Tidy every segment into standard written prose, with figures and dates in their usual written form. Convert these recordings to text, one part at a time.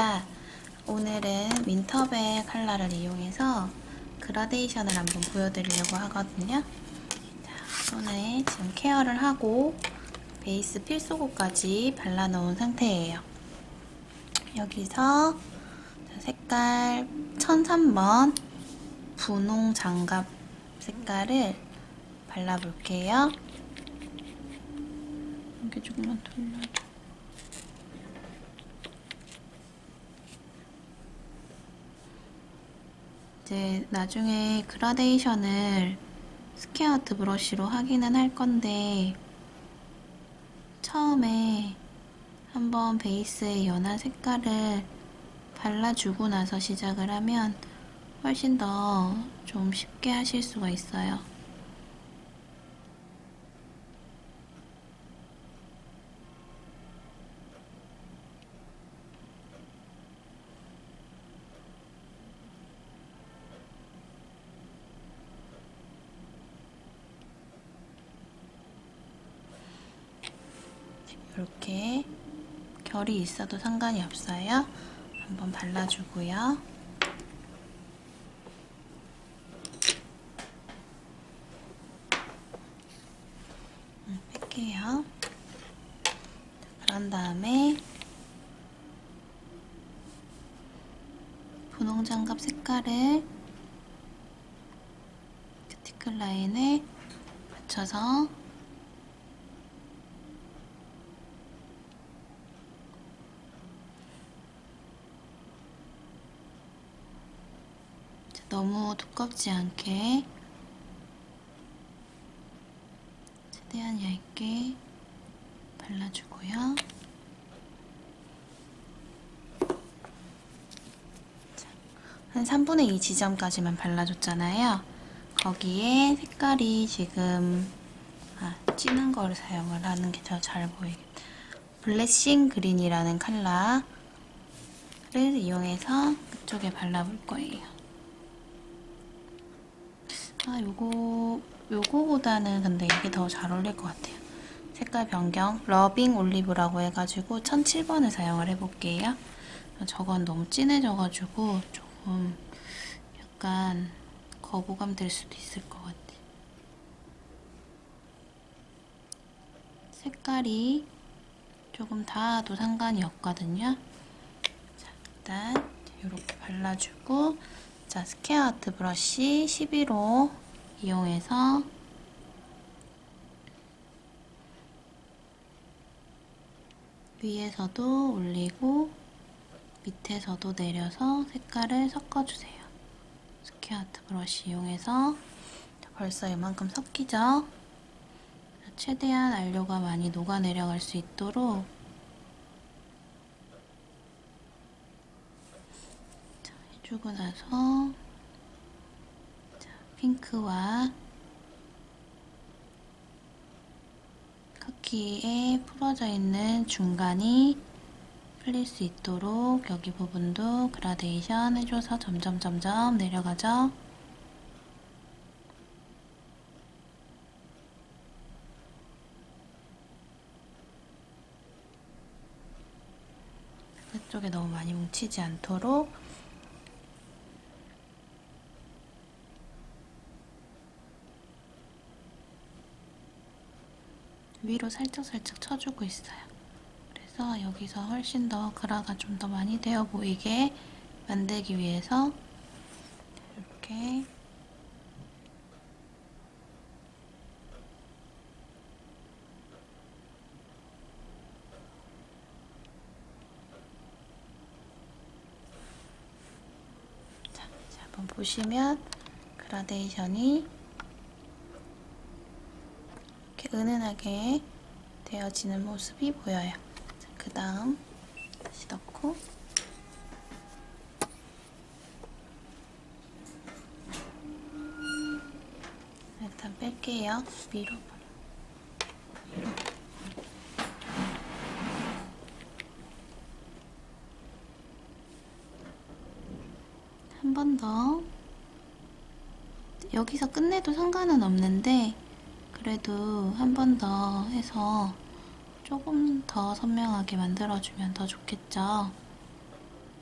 제가 오늘은 윈터벨 컬러를 이용해서 그라데이션을 한번 보여드리려고 하거든요. 자, 손에 지금 케어를 하고 베이스 필수고까지 발라놓은 상태예요. 여기서 색깔 1003번 분홍 장갑 색깔을 발라볼게요. 이렇게 조금만 돌려줘. 이제 나중에 그라데이션을 스퀘어트 브러쉬로 하기는 할 건데 처음에 한번 베이스에 연한 색깔을 발라주고 나서 시작을 하면 훨씬 더 좀 쉽게 하실 수가 있어요. 이렇게 결이 있어도 상관이 없어요. 한번 발라주고요. 뺄게요. 그런 다음에 분홍 장갑 색깔을 큐티클 라인에 맞춰서 너무 두껍지 않게 최대한 얇게 발라주고요. 자, 한 3분의 2 지점까지만 발라줬잖아요. 거기에 색깔이 지금 진한 거를 사용을 하는 게 더 잘 보이겠다. 블래싱 그린이라는 컬러를 이용해서 그쪽에 발라볼 거예요. 요거보다는 근데 이게 더 잘 어울릴 것 같아요. 색깔 변경, 러빙 올리브라고 해가지고 1007번을 사용을 해볼게요. 저건 너무 진해져가지고 조금 약간 거부감 들 수도 있을 것 같아요. 색깔이 조금 닿아도 상관이 없거든요. 자, 일단 이렇게 발라주고, 자, 스퀘어 아트 브러쉬 11호 이용해서 위에서도 올리고 밑에서도 내려서 색깔을 섞어주세요. 스퀘어 아트 브러쉬 이용해서 벌써 이만큼 섞이죠? 최대한 안료가 많이 녹아내려갈 수 있도록 해주고 나서 핑크와 카키에 풀어져 있는 중간이 풀릴 수 있도록 여기 부분도 그라데이션 해줘서 점점 내려가죠. 이쪽에 너무 많이 뭉치지 않도록 위로 살짝 쳐주고 있어요. 그래서 여기서 훨씬 더 그라가 좀 더 많이 되어 보이게 만들기 위해서 이렇게 자, 한번 보시면 그라데이션이 이렇게 은은하게 되어지는 모습이 보여요. 그 다음 다시 넣고 일단 뺄게요. 위로 한 번 더. 여기서 끝내도 상관은 없는데 그래도 한 번 더 해서 조금 더 선명하게 만들어주면 더 좋겠죠.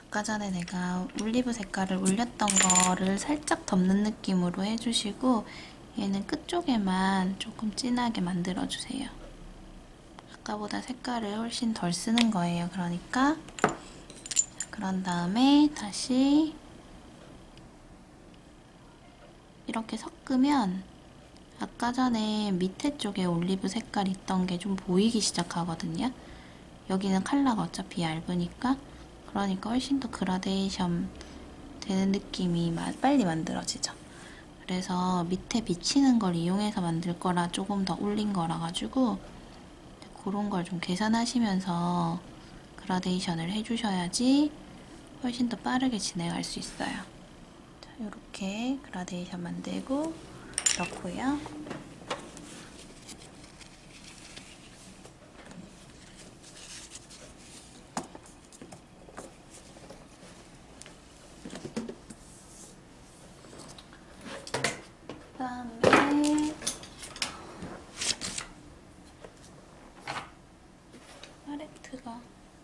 아까 전에 내가 올리브 색깔을 올렸던 거를 살짝 덮는 느낌으로 해주시고 얘는 끝쪽에만 조금 진하게 만들어주세요. 아까보다 색깔을 훨씬 덜 쓰는 거예요. 그러니까 그런 다음에 다시 이렇게 섞으면 아까 전에 밑에 쪽에 올리브 색깔 있던 게 좀 보이기 시작하거든요. 여기는 컬러가 어차피 얇으니까 그러니까 훨씬 더 그라데이션 되는 느낌이 빨리 만들어지죠. 그래서 밑에 비치는 걸 이용해서 만들 거라 조금 더 올린 거라 가지고 그런 걸 좀 계산하시면서 그라데이션을 해주셔야지 훨씬 더 빠르게 진행할 수 있어요. 자, 이렇게 그라데이션 만들고 넣고요. 그다음에 팔레트가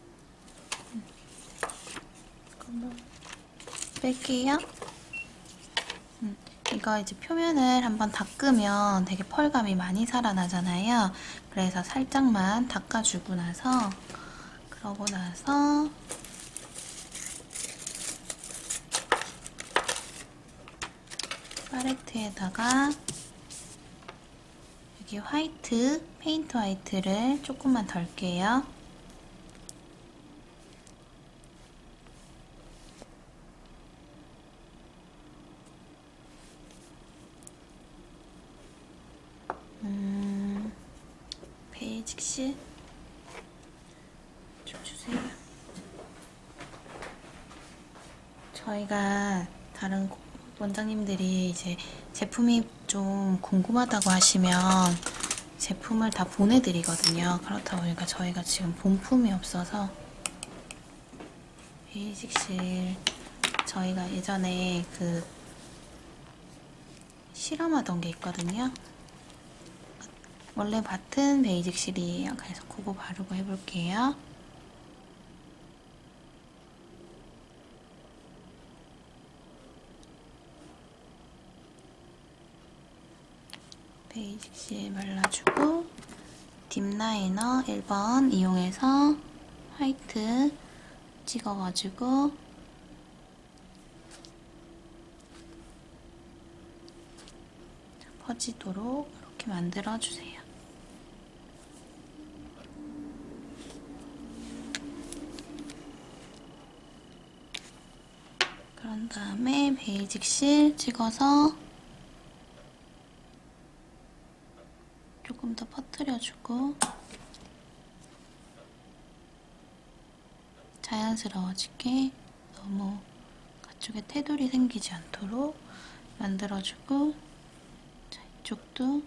잠깐만 뺄게요. 이거 이제 표면을 한번 닦으면 되게 펄감이 많이 살아나잖아요. 그래서 살짝만 닦아주고 나서 그러고 나서 팔레트에다가 여기 화이트, 페인트 화이트를 조금만 덜게요. 베이직 실 좀 주세요. 저희가 다른 원장님들이 이제 제품이 좀 궁금하다고 하시면 제품을 다 보내드리거든요. 그렇다 보니까 저희가 지금 본품이 없어서 베이직 실 저희가 예전에 그 실험하던 게 있거든요. 원래 밭은 베이직 실이에요. 그래서 그거 바르고 해볼게요. 베이직 실 발라주고 딥라이너 1번 이용해서 화이트 찍어가지고 퍼지도록 이렇게 만들어주세요. 그런 다음에 베이직 실 찍어서 조금 더 퍼뜨려주고 자연스러워지게 너무 가쪽에 테두리 생기지 않도록 만들어주고 자, 이쪽도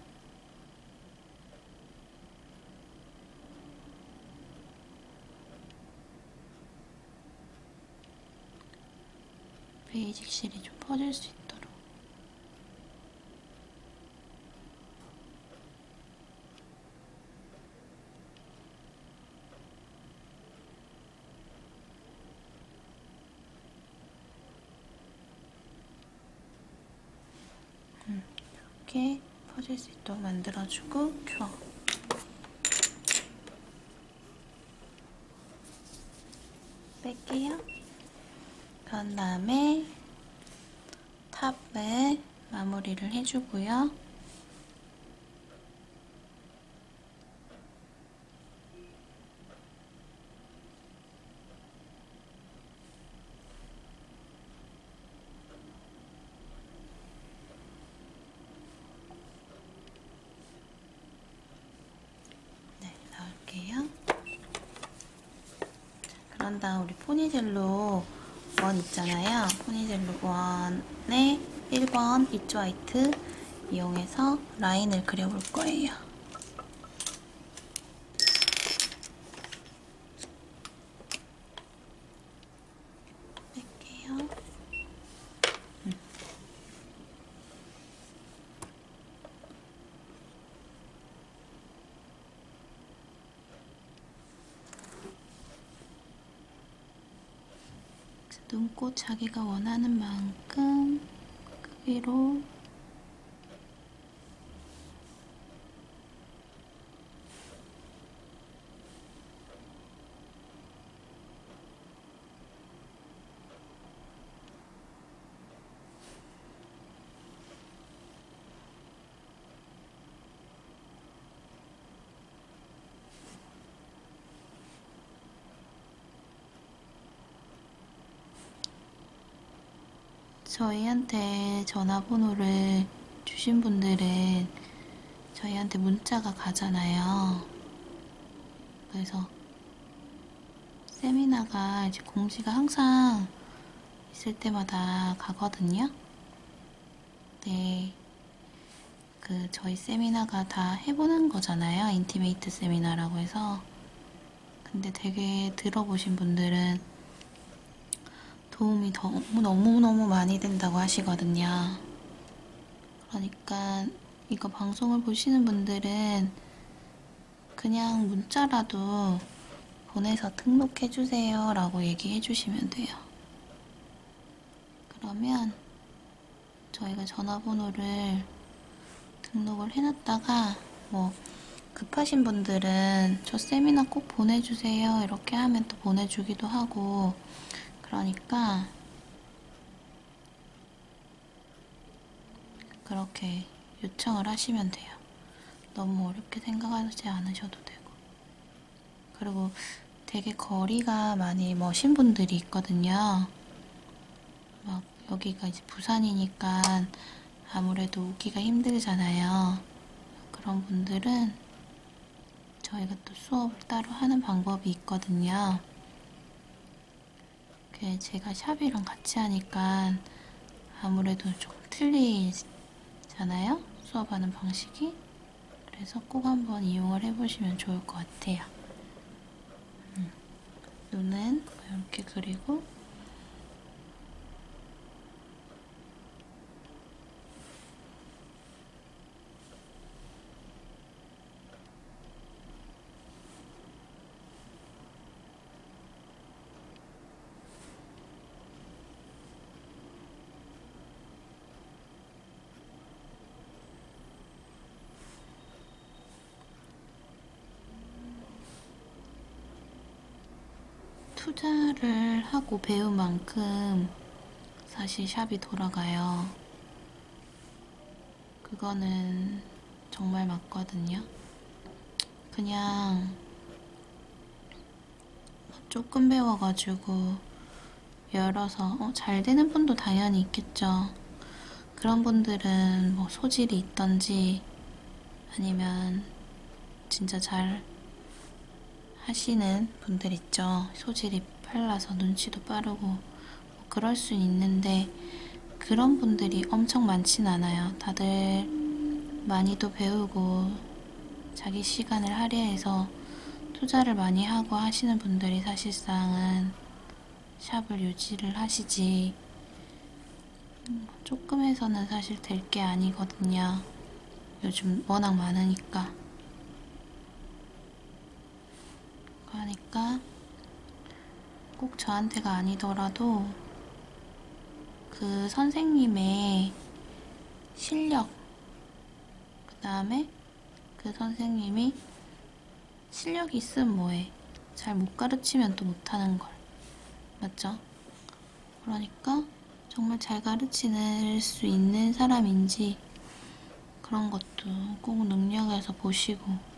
베이직 실이 좀 퍼질 수 있도록 이렇게 퍼질 수 있도록 만들어주고 큐어 뺄게요. 그런 다음에 탑에 마무리를 해주고요. 네, 넣을게요. 그런 다음 우리 포니젤로 원 있잖아요. 포니젤로 원에 1번 비트 화이트 이용해서 라인을 그려볼 거예요. 뺄게요. 자, 눈꽃 자기가 원하는 만큼 크기로 저희한테 전화번호를 주신 분들은 저희한테 문자가 가잖아요. 그래서 세미나가 이제 공지가 항상 있을 때마다 가거든요. 네. 저희 세미나가 다 해보는 거잖아요. 인티메이트 세미나라고 해서. 근데 되게 들어보신 분들은 도움이 너무너무 많이 된다고 하시거든요. 그러니까 이거 방송을 보시는 분들은 그냥 문자라도 보내서 등록해주세요 라고 얘기해주시면 돼요. 그러면 저희가 전화번호를 등록을 해놨다가 뭐 급하신 분들은 저 세미나 꼭 보내주세요 이렇게 하면 또 보내주기도 하고, 그러니까 그렇게 요청을 하시면 돼요. 너무 어렵게 생각하지 않으셔도 되고. 그리고 되게 거리가 많이 머신 분들이 있거든요. 막 여기가 이제 부산이니까 아무래도 오기가 힘들잖아요. 그런 분들은 저희가 또 수업을 따로 하는 방법이 있거든요. 제가 샵이랑 같이 하니까 아무래도 조금 틀리잖아요? 수업하는 방식이. 그래서 꼭 한번 이용을 해보시면 좋을 것 같아요. 눈은 이렇게 그리고 투자를 하고 배운 만큼 사실 샵이 돌아가요. 그거는 정말 맞거든요. 그냥 조금 배워가지고 열어서 잘 되는 분도 당연히 있겠죠. 그런 분들은 뭐 소질이 있던지 아니면 진짜 잘 하시는 분들 있죠. 소질이 빨라서 눈치도 빠르고 뭐 그럴 수 있는데, 그런 분들이 엄청 많진 않아요. 다들 많이도 배우고 자기 시간을 할애해서 투자를 많이 하고 하시는 분들이 사실상은 샵을 유지를 하시지, 조금 해서는 사실 될 게 아니거든요. 요즘 워낙 많으니까. 그러니까 꼭 저한테가 아니더라도 그 선생님의 실력, 그 다음에 그 선생님이 실력이 있으면 뭐해. 잘 못 가르치면 또 못하는 걸. 맞죠? 그러니까 정말 잘 가르칠 수 있는 사람인지 그런 것도 꼭 능력에서 보시고,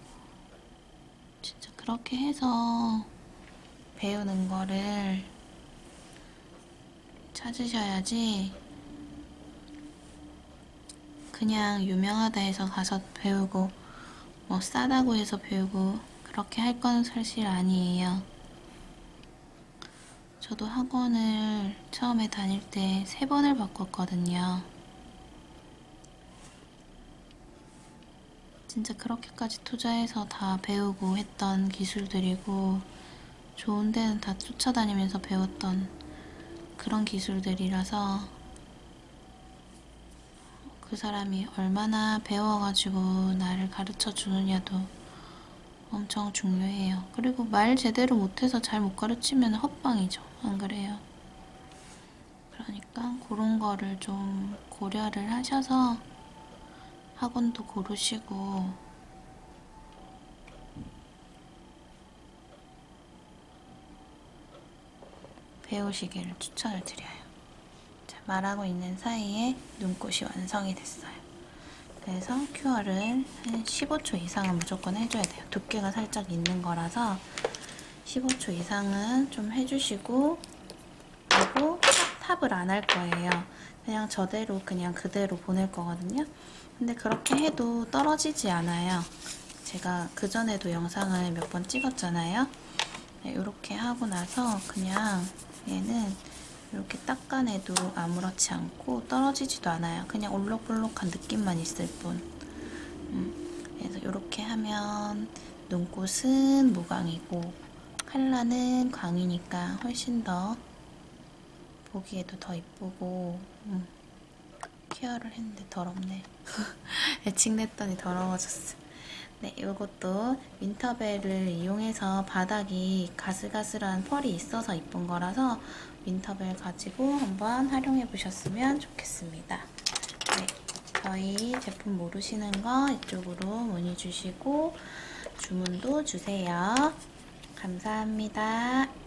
진짜 그렇게 해서 배우는 거를 찾으셔야지, 그냥 유명하다 해서 가서 배우고 뭐 싸다고 해서 배우고 그렇게 할 건 사실 아니에요. 저도 학원을 처음에 다닐 때 3번을 바꿨거든요. 진짜 그렇게까지 투자해서 다 배우고 했던 기술들이고, 좋은 데는 다 쫓아다니면서 배웠던 그런 기술들이라서 그 사람이 얼마나 배워가지고 나를 가르쳐 주느냐도 엄청 중요해요. 그리고 말 제대로 못해서 잘 못 가르치면 헛방이죠. 안 그래요? 그러니까 그런 거를 좀 고려를 하셔서 학원도 고르시고 배우시기를 추천을 드려요. 자, 말하고 있는 사이에 눈꽃이 완성이 됐어요. 그래서 큐어를 한 15초 이상은 무조건 해줘야 돼요. 두께가 살짝 있는 거라서 15초 이상은 좀 해주시고, 그리고 탑을 안 할 거예요. 그냥 저대로 그냥 그대로 보낼 거거든요. 근데 그렇게 해도 떨어지지 않아요. 제가 그전에도 영상을 몇 번 찍었잖아요. 네, 이렇게 하고 나서 그냥 얘는 이렇게 닦아내도 아무렇지 않고 떨어지지도 않아요. 그냥 올록볼록한 느낌만 있을 뿐. 그래서 이렇게 하면 눈꽃은 무광이고 칼라는 광이니까 훨씬 더 보기에도 더 이쁘고. 케어를 했는데 더럽네. 애칭냈더니 더러워졌어. 네, 이것도 윈터벨을 이용해서 바닥이 가스가스한 펄이 있어서 이쁜 거라서 윈터벨 가지고 한번 활용해 보셨으면 좋겠습니다. 네, 저희 제품 모르시는 거 이쪽으로 문의 주시고 주문도 주세요. 감사합니다.